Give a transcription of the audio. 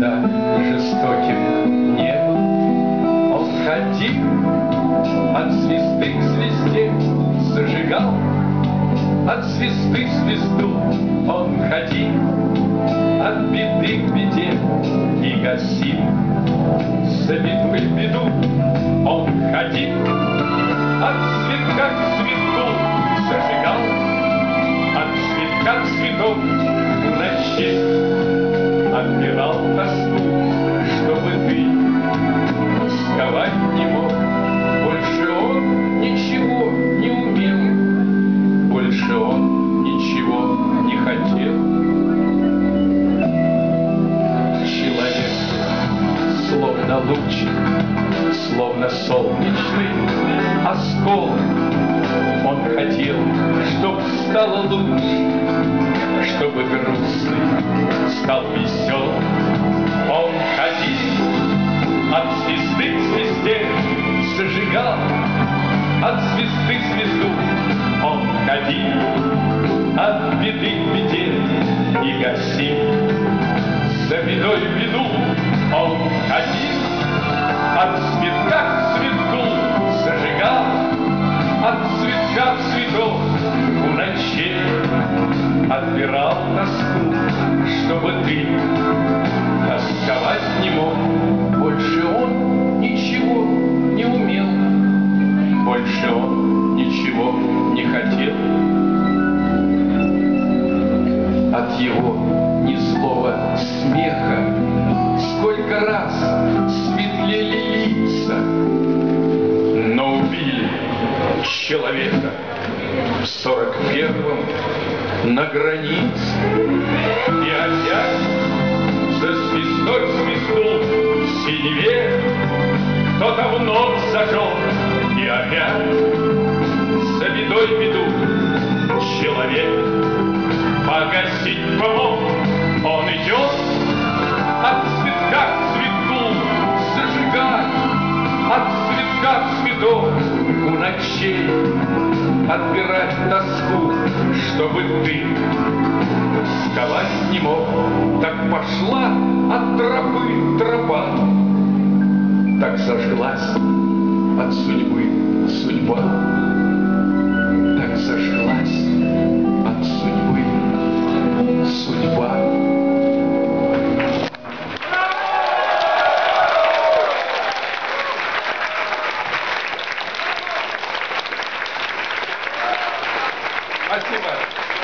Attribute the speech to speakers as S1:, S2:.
S1: когда жестоким небом он ходил, от звезды к звезде зажигал, от звезды к звезду он ходил, от беды к беде и гасил. За беду и беду он ходил, от цветка к цветку зажигал, от цветка к цвету в ночи отбирал тоску, чтобы ты тосковать не мог. Больше он ничего не умел, больше он ничего не хотел. Человек, словно луч, словно солнечный осколок, он хотел, чтоб стало лучше, чтобы грустный стал веселым. Он ходил, от звезды к звезде зажигал, от звезды к звезду он ходил, от беды к беде и гасил. За бедой беду он ходил, от цветка к цветку зажигал, от цветка к цвету в ночи отбирал тоску, чтобы ты тосковать не мог. Больше он ничего не умел, больше он ничего не хотел. От его незлого смеха сколько раз светлели лица, но убили человека в 41-м на границе. И опять за звездой свистнул в синеве, кто-то вновь зажег, и опять за бедой беду человек погасить помог. Он идет от цветка к цветку зажигать, от цветка к цвету у ночей отбирать тоску, чтобы ты тосковать не мог. Так пошла от тропы тропа, так зажглась от судьбы судьба, так зажглась от судьбы судьба. Спасибо.